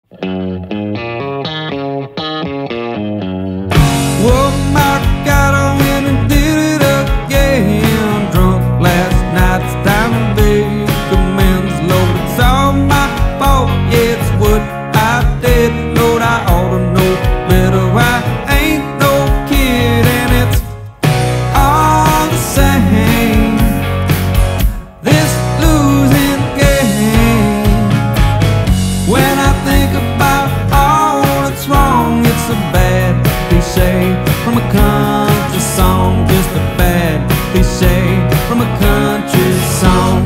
Well, Marcado went and did it again. Drunk last night, it's time to make amends. Lord, it's all my fault, yeah, it's what I did. Lord, I ought to know better. I ain't no kid, and it's all the same, this losing game. When I think about all that's wrong, it's a bad cliche from a country song, just a bad cliche from a country song.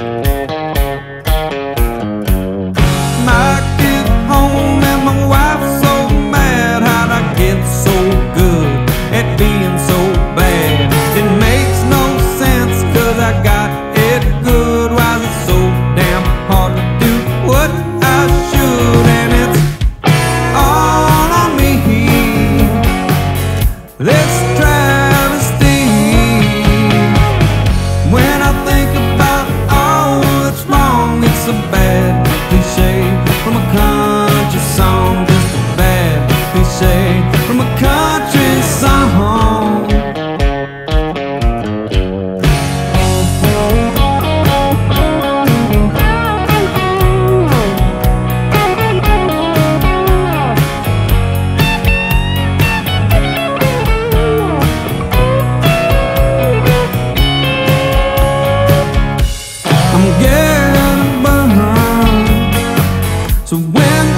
I get home and my wife's so mad. How'd I get so good at being so bad? It makes no sense, 'cause I got it good. Why is it so damn hard to do what I should? And it's all on me, this travesty. When I think about all that's wrong, it's a bad cliche from a country song, just a bad cliche from a country song. I'm getting burned, so when